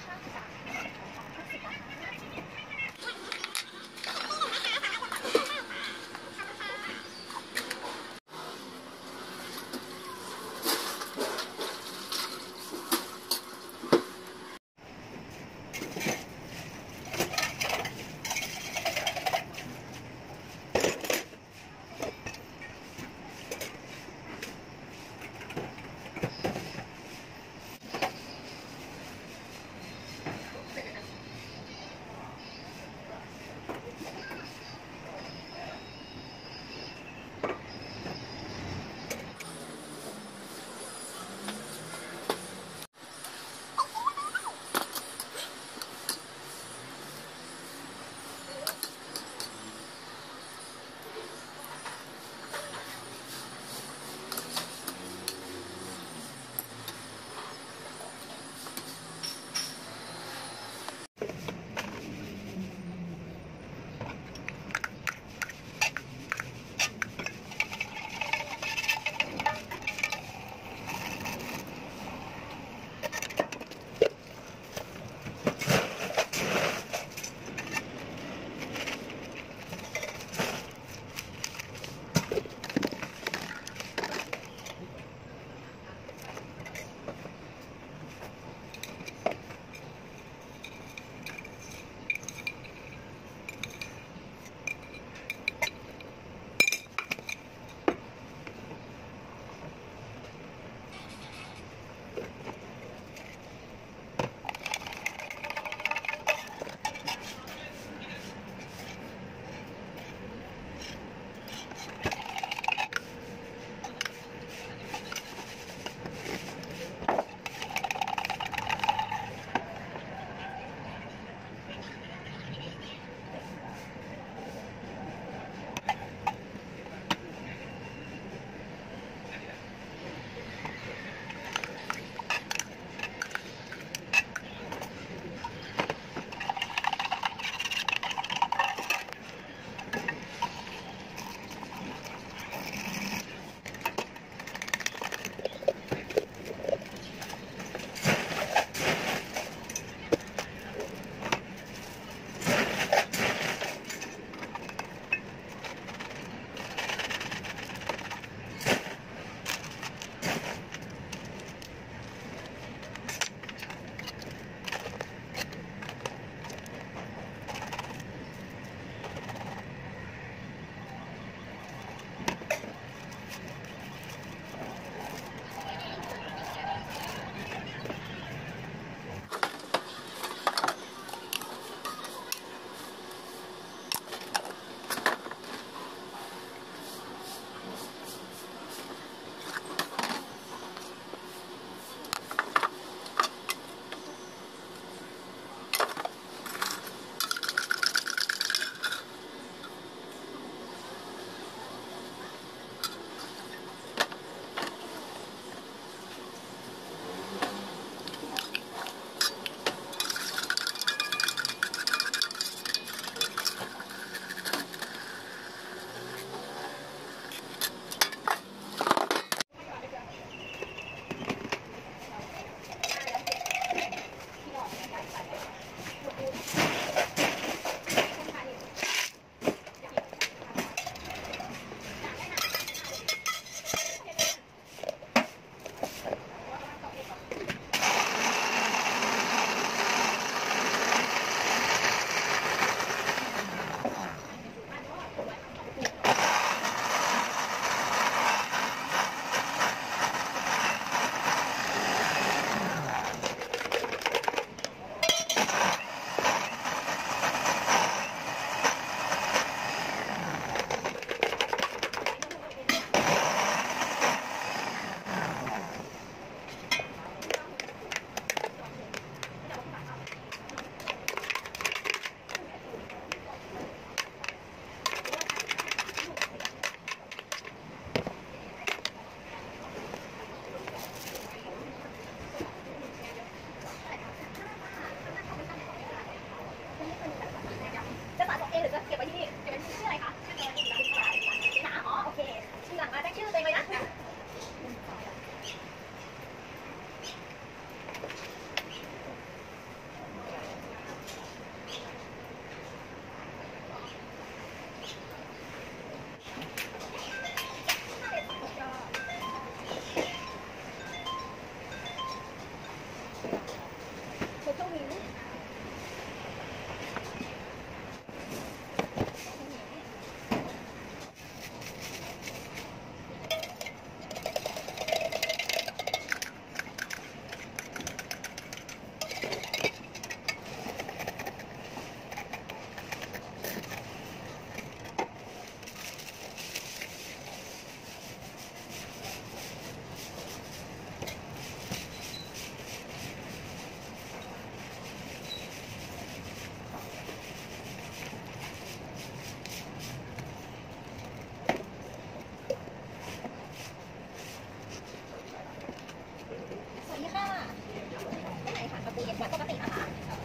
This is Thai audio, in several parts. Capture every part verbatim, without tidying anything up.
เมือนปกตินะคะ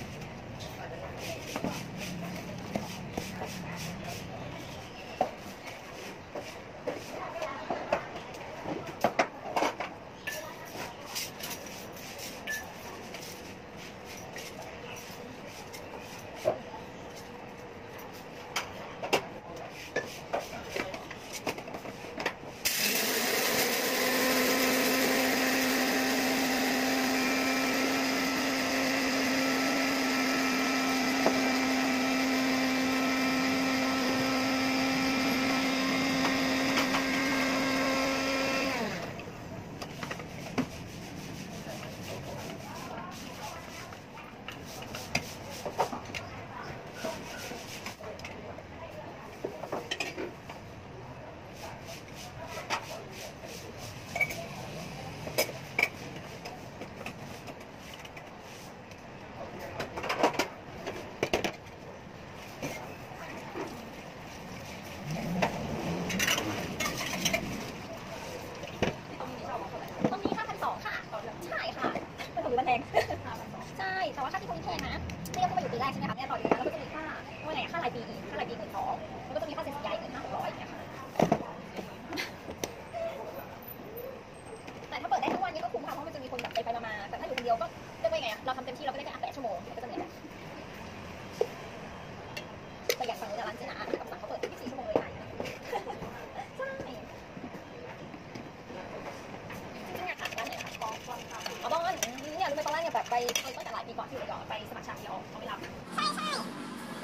ใช่แต่ว่าค่าที่พวกนี้แพงนะนี่ก็เพิ่งมาอยู่ปีแรกใช่ไหมคะเนี่ยต่ออยู่นะแล้วก็จะมีค่าว่าไงค่ารายปีอีกค่ารายปีหมื่นสองแล้วก็จะมีค่าเซ็นสัญญาอีกหมื่นห้าหกร้อยอย่างเงี้ยค่ะแต่ถ้าเปิดได้ทั้งวันนี้ก็คุ้มค่ะเพราะมันจะมีคนแบบไปไปมาแต่ถ้าอยู่คนเดียวก็เรียกว่าไงเราทำเต็มที่เราก็ได้แค่แปดชั่วโมงก็จะเหนื่อยแบบประหยัดฝั่งนี้ร้านเจนากับสั่งเขาเปิดยี่สิบสี่ชั่วโมงเลยค่ะใช่ที่งานค่ะร้านไหนคะอ๋อบอลเนี่ยรู้ไหมตอนแรกเนี่ยแบบไปตั้งแต่หลายปีก่อนที่อยู่ระยองไปสมัครชาเดียวเขาไม่รับใช่ใช่